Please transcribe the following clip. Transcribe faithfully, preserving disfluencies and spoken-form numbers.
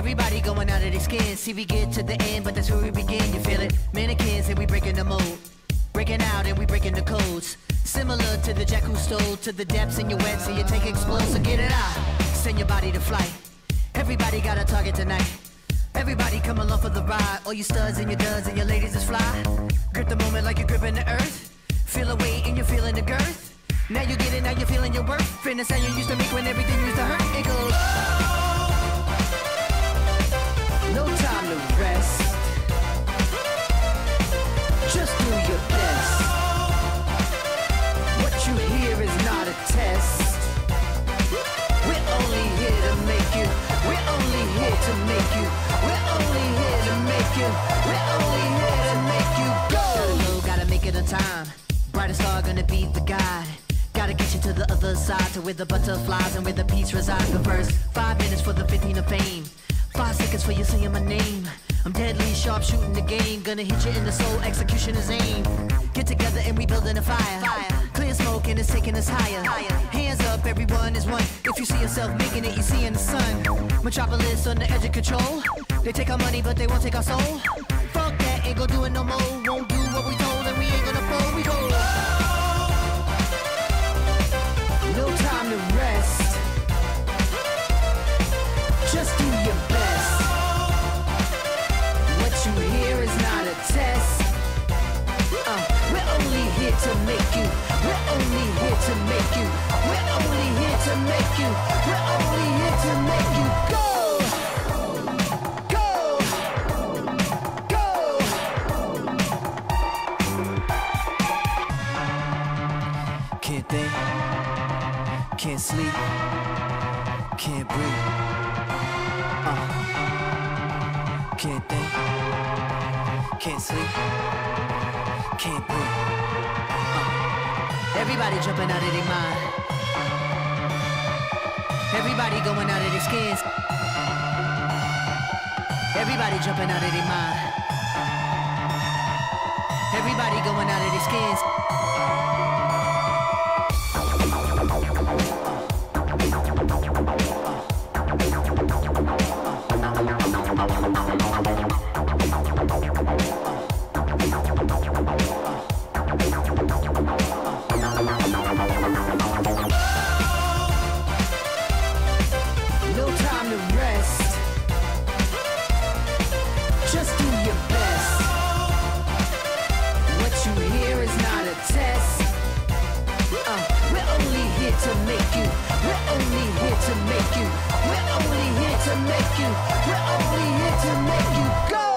Everybody going out of their skin. See, we get to the end, but that's where we begin. You feel it? Mannequins and we breaking the mold. Breaking out and we breaking the codes. Similar to the jack who stole to the depths in your wet, so you take explode, so get it out. Send your body to flight. Everybody got a target tonight. Everybody come along for the ride. All you studs and your duds and your ladies is fly. Grip the moment like you're gripping the earth. Feel a weight and you're feeling the girth. Now you get it, now you're feeling your worth. Fitness how you used to make when everything used to hurt. It goes. No time to rest. Just do your best. What you hear is not a test. We're only here to make you. We're only here to make you. We're only here to make you. We're only here to make you go. Gotta go, gotta make it on time. Brightest star gonna be the guide. Gotta get you to the other side, to where the butterflies and where the peace resides. The first five minutes for the fifteen of fame. Five seconds for you saying my name. I'm deadly sharp shooting the game. Gonna hit you in the soul, execution is aim. Get together and we building a fire. fire. Clear smoke and it's taking us higher. higher. Hands up, everyone is one. If you see yourself making it, you see in the sun. Metropolis on the edge of control. They take our money, but they won't take our soul. Fuck that, ain't gonna do it no more. Won't do what we told, and we ain't gonna fold. We go. No time to rest. Just do your best. What you hear is not a test. Uh, we're only here to make you. We're only here to make you. We're only here to make you. We're only here to make you go. Go. Go. Can't think. Can't sleep. Can't breathe. Uh. Can't think. Can't sleep. Can't breathe. Uh. Everybody jumping out of their mind. Everybody going out of their skins. Everybody jumping out of their mind. Everybody going out of their skins. No time to rest. Just do your best. What you hear is not a test. Uh, we're only here to make you. We're only here to make you. We're only here to make you. We're only here to make you go.